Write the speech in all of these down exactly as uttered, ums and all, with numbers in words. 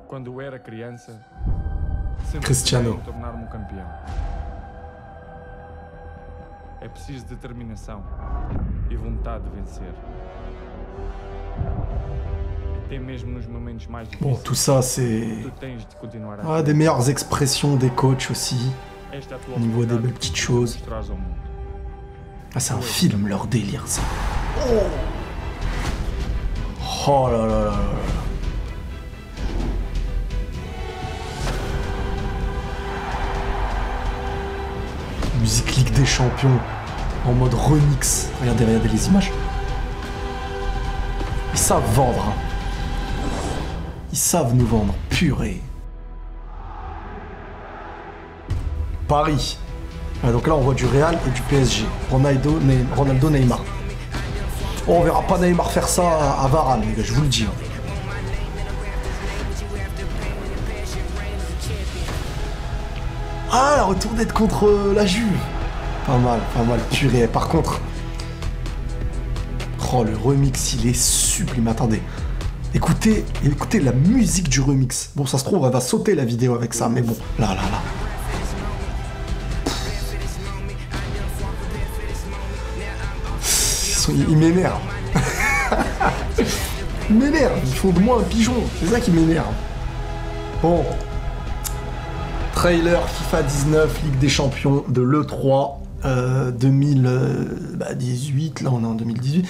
Quando eu era criança, Cristiano. tornar-me um campeão. É preciso determinação e vontade de vencer. E tem mesmo nos momentos mais Bon, difíceis. tout ça, c'est Tu tens de continuar a ah, des meilleures expressions des coachs aussi. Esta é a tua Au niveau des oportunidade belles petites choses. de mostrares ao mundo. Ah, c'est un film, leur délire, ça. Oh, oh là là là là là. Musique Ligue des Champions en mode remix. Regardez, regardez les images. Ils savent vendre. Hein. Ils savent nous vendre. Purée. Paris. Ah, donc là, on voit du Real et du P S G. Ronaldo, Ne Ronaldo Neymar. Oh, on verra pas Neymar faire ça à, à Varane, les gars, je vous le dis. Hein. Ah, la retournette contre euh, la Juve. Pas mal, pas mal, purée. Par contre... Oh, le remix, il est sublime. Attendez. Écoutez, écoutez la musique du remix. Bon, ça se trouve, elle va sauter la vidéo avec ça, mais bon. Là, là, là. Il m'énerve. Il m'énerve. Il faut de moi un pigeon. C'est ça qui m'énerve. Bon. Trailer FIFA dix-neuf, Ligue des Champions de l'E trois euh, deux mille dix-huit. Là, on est en deux mille dix-huit.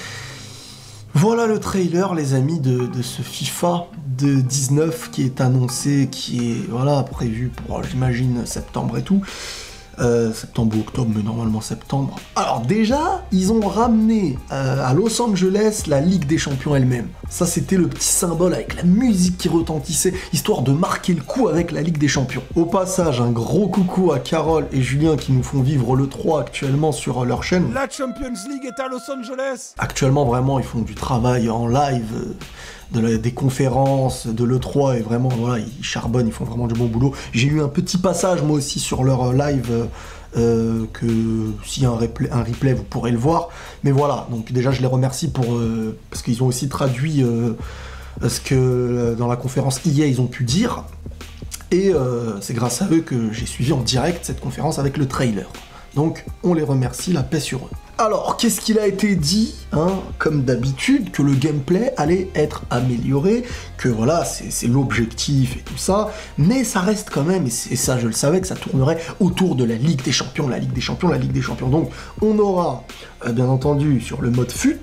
Voilà le trailer, les amis, de, de ce FIFA de dix-neuf qui est annoncé, qui est voilà prévu pour, j'imagine, septembre et tout. Euh, septembre ou octobre, mais normalement septembre. Alors déjà, ils ont ramené euh, à Los Angeles la Ligue des Champions elle-même. Ça, c'était le petit symbole avec la musique qui retentissait, histoire de marquer le coup avec la Ligue des Champions. Au passage, un gros coucou à Carole et Julien qui nous font vivre l'E trois actuellement sur leur chaîne. La Champions League est à Los Angeles. Actuellement, vraiment, ils font du travail en live, euh, de la, des conférences, de l'E trois, et vraiment, voilà, ils charbonnent, ils font vraiment du bon boulot. J'ai eu un petit passage, moi aussi, sur leur live, euh, euh, que s'il y a un replay, un replay, vous pourrez le voir. Mais voilà, donc déjà, je les remercie pour... Euh, parce qu'ils ont aussi traduit euh, ce que, euh, dans la conférence I A, ils ont pu dire. Et euh, c'est grâce à eux que j'ai suivi en direct cette conférence avec le trailer. Donc, on les remercie, la paix sur eux. Alors, qu'est-ce qu'il a été dit, hein, comme d'habitude, que le gameplay allait être amélioré, que voilà, c'est l'objectif et tout ça, mais ça reste quand même, et, et ça je le savais, que ça tournerait autour de la Ligue des Champions, la Ligue des Champions, la Ligue des Champions. Donc, on aura, euh, bien entendu, sur le mode fut,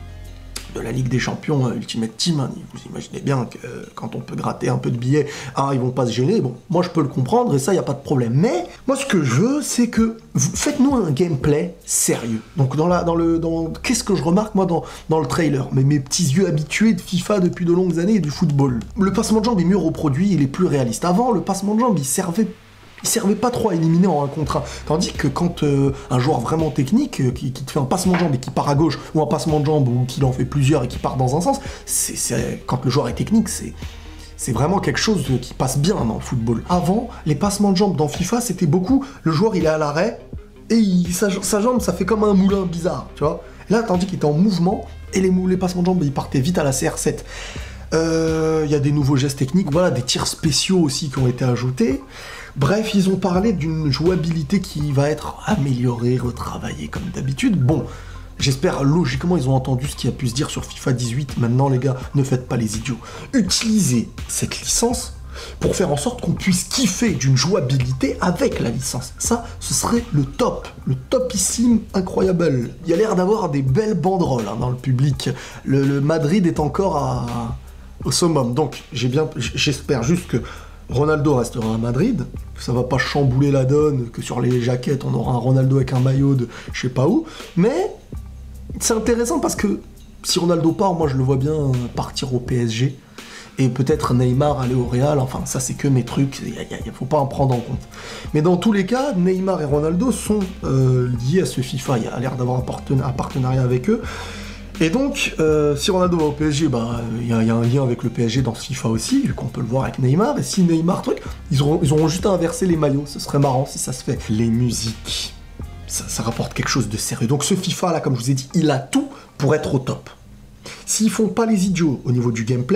de la Ligue des Champions euh, Ultimate Team, hein, vous imaginez bien que euh, quand on peut gratter un peu de billets, ah, ils vont pas se gêner, bon, moi je peux le comprendre, et ça, il n'y a pas de problème. Mais, moi ce que je veux, c'est que, faites-nous un gameplay sérieux. Donc dans la, dans le, dans, qu'est-ce que je remarque, moi, dans, dans le trailer? Mais mes petits yeux habitués de FIFA depuis de longues années et du football. Le passement de jambes est mieux reproduit, il est plus réaliste. Avant, le passement de jambes, il servait... Il servait pas trop à éliminer en un contre un. Tandis que quand euh, un joueur vraiment technique euh, qui, qui te fait un passement de jambe et qui part à gauche, ou un passement de jambe ou qu'il en fait plusieurs et qui part dans un sens, c'est quand le joueur est technique, c'est c'est vraiment quelque chose qui passe bien dans le football. Avant, les passements de jambes dans FIFA, c'était beaucoup, le joueur il est à l'arrêt, et il, sa, sa jambe ça fait comme un moulin bizarre, tu vois. Là, tandis qu'il était en mouvement, et les, les passements de jambes, ils partaient vite à la C R sept. Il euh, y a des nouveaux gestes techniques, voilà, des tirs spéciaux aussi qui ont été ajoutés. Bref, ils ont parlé d'une jouabilité qui va être améliorée, retravaillée comme d'habitude. Bon, j'espère logiquement ils ont entendu ce qui a pu se dire sur FIFA dix-huit. Maintenant les gars, ne faites pas les idiots. Utilisez cette licence pour faire en sorte qu'on puisse kiffer d'une jouabilité avec la licence. Ça, ce serait le top, le topissime incroyable. Il y a l'air d'avoir des belles banderoles hein, dans le public. Le, le Madrid est encore à, au summum. Donc j'ai bien, j'espère juste que Ronaldo restera à Madrid, que ça va pas chambouler la donne, que sur les jaquettes on aura un Ronaldo avec un maillot de je sais pas où, mais c'est intéressant parce que si Ronaldo part, moi je le vois bien partir au P S G, et peut-être Neymar aller au Real, enfin ça c'est que mes trucs, il faut pas en prendre en compte. Mais dans tous les cas, Neymar et Ronaldo sont euh, liés à ce FIFA, il y a l'air d'avoir un, parten un partenariat avec eux. Et donc, euh, si Ronaldo va au P S G, bah, il y, y a un lien avec le P S G dans ce FIFA aussi, vu qu'on peut le voir avec Neymar. Et si Neymar, truc, ils auront, ils auront juste à inverser les maillots. Ce serait marrant si ça se fait. Les musiques, ça, ça rapporte quelque chose de sérieux. Donc ce FIFA là, comme je vous ai dit, il a tout pour être au top. S'ils font pas les idiots au niveau du gameplay,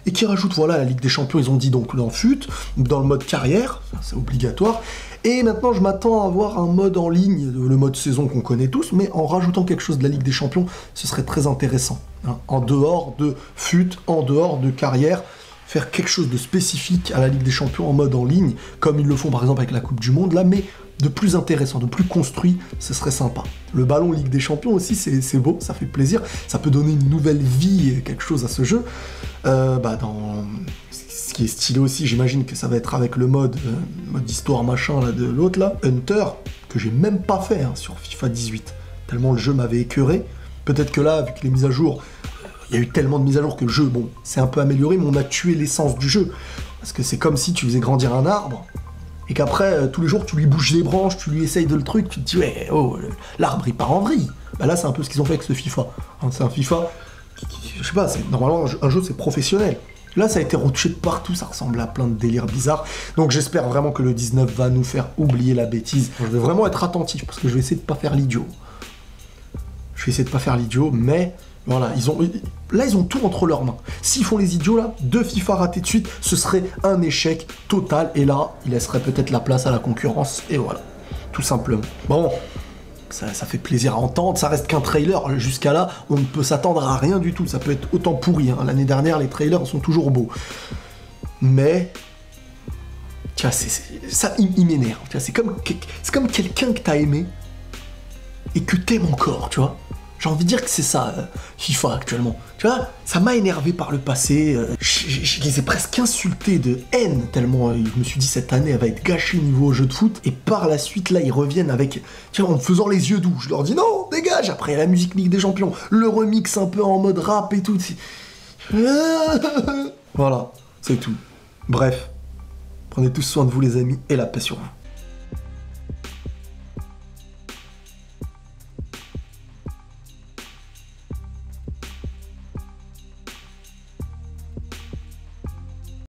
et qui rajoute, voilà, la Ligue des Champions, ils ont dit donc dans F U T, dans le mode carrière, c'est obligatoire, et maintenant je m'attends à avoir un mode en ligne, le mode saison qu'on connaît tous, mais en rajoutant quelque chose de la Ligue des Champions, ce serait très intéressant, hein, en dehors de F U T, en dehors de carrière, faire quelque chose de spécifique à la Ligue des Champions en mode en ligne, comme ils le font par exemple avec la Coupe du Monde, là, mais de plus intéressant, de plus construit, ce serait sympa. Le ballon Ligue des Champions aussi, c'est beau, ça fait plaisir, ça peut donner une nouvelle vie, quelque chose à ce jeu. Euh, bah dans... Ce qui est stylé aussi, j'imagine que ça va être avec le mode, euh, mode histoire machin là, de l'autre là, Hunter, que j'ai même pas fait hein, sur FIFA dix-huit, tellement le jeu m'avait écœuré. Peut-être que là, vu que les mises à jour, il y a eu tellement de mises à jour que le jeu, bon, c'est un peu amélioré, mais on a tué l'essence du jeu. Parce que c'est comme si tu faisais grandir un arbre, et qu'après, euh, tous les jours, tu lui bouges les branches, tu lui essayes de le truc, tu te dis, ouais, oh, l'arbre, il part en vrille. Bah là, c'est un peu ce qu'ils ont fait avec ce FIFA. Hein, c'est un FIFA, qui, qui, je sais pas, c'est normalement, un jeu, un jeu c'est professionnel. Là, ça a été retouché de partout, ça ressemble à plein de délires bizarres. Donc j'espère vraiment que le dix-neuf va nous faire oublier la bêtise. Je vais vraiment être attentif, parce que je vais essayer de pas faire l'idiot. Je vais essayer de pas faire l'idiot, mais... Voilà, ils ont, là ils ont tout entre leurs mains. S'ils font les idiots là, deux FIFA ratés de suite, ce serait un échec total. Et là, ils laisseraient peut-être la place à la concurrence. Et voilà, tout simplement. Bon, ça, ça fait plaisir à entendre. Ça reste qu'un trailer. Jusqu'à là, on ne peut s'attendre à rien du tout. Ça peut être autant pourri. Hein. L'année dernière, les trailers sont toujours beaux. Mais... Tiens, c'est, c'est, ça, il, il m'énerve. C'est comme, c'est comme quelqu'un que t'as aimé et que t'aimes encore, tu vois. J'ai envie de dire que c'est ça, euh, FIFA, actuellement. Tu vois, ça m'a énervé par le passé. Euh, je, je, je les ai presque insultés de haine, tellement euh, je me suis dit cette année, elle va être gâchée niveau jeu de foot. Et par la suite, là, ils reviennent avec... Tu vois, en me faisant les yeux doux. Je leur dis non, dégage. Après, la musique Ligue des Champions, le remix un peu en mode rap et tout. Voilà, c'est tout. Bref, prenez tous soin de vous, les amis, et la paix sur vous.